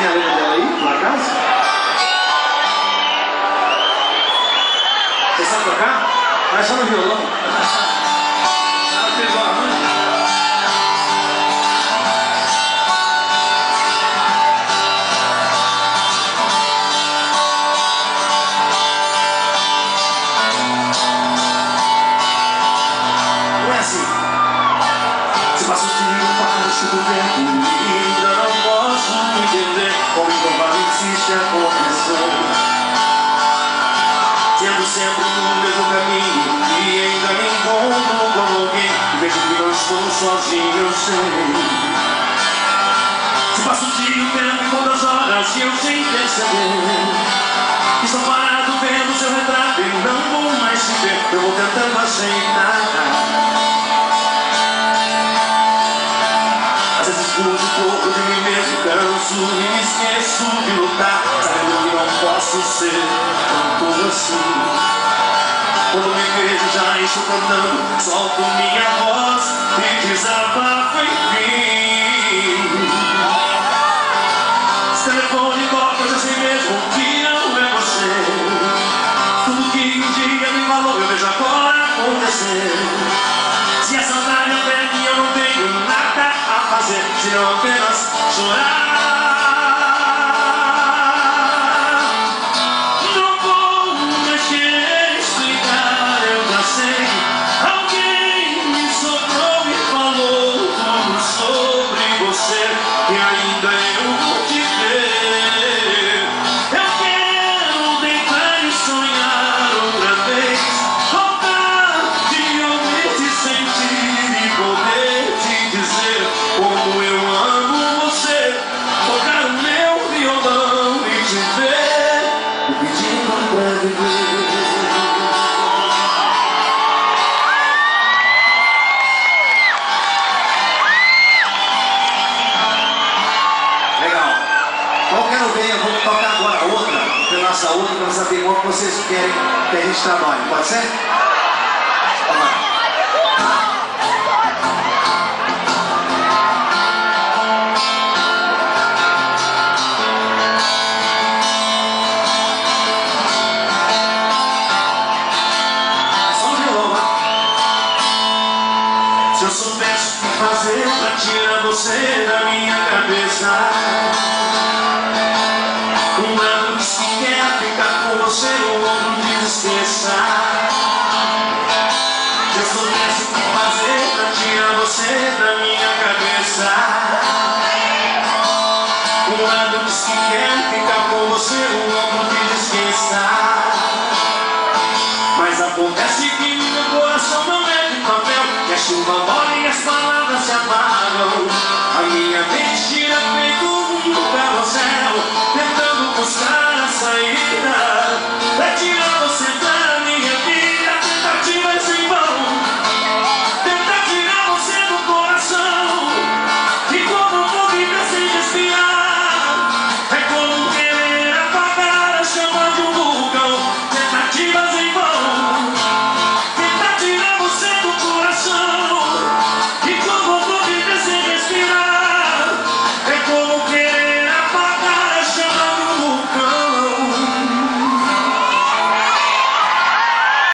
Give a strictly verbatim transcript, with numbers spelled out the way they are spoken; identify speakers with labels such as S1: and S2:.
S1: tem a letra dela aí, por acaso? Você sabe tocar? Mas só no violão. Ela fez o arranjo. Não é assim. Se passa o dia, baixo do vento, e ainda não posso entender como improvável insiste a confusão. Tendo sempre no mesmo caminho, e ainda me encontro com alguém, e vejo que não estou sozinho, eu sei. Se passa o dia, o tempo e quantas horas, e eu sem perceber, estou parado vendo seu retrato e não vou mais te ver. Eu vou tentando aceitar. Às vezes fujo um pouco de mim mesmo, canso e me esqueço de lutar, sabendo que não posso ser tanto assim. Quando me vejo já estou cantando, solto minha voz e desabafo enfim. Se telefone toca, eu já sei mesmo que não é você. Tudo que um dia me falou eu vejo agora acontecer. Se a saudade aperta e eu não tenho nada a fazer, se não apenas chorar. Não vou mais querer explicar, eu já sei. Alguém me soprou e falou tudo sobre você, e ainda eu vou te ver. Eu quero deitar e sonhar outra vez, voltar de eu me sentir e poder te dizer como eu amo você, tocar o meu violão e te ver, e pedir pra viver. Legal. Qual quero ver? Eu vou tocar agora outra, pela saúde, para saber qual que vocês querem que a gente trabalhe. Pode ser? Vai. Se eu soubesse o que fazer pra tirar você da minha cabeça, um lado diz que quer ficar com você, o outro diz esqueça. Se eu soubesse o que fazer pra tirar você da minha cabeça, um lado diz que quer ficar com você, o outro diz esqueça. Mas acontece que meu coração não é de papel, que a chuva molha e as palavras se apagam. A minha mente gira feito um carrossel, tentando buscar a saída.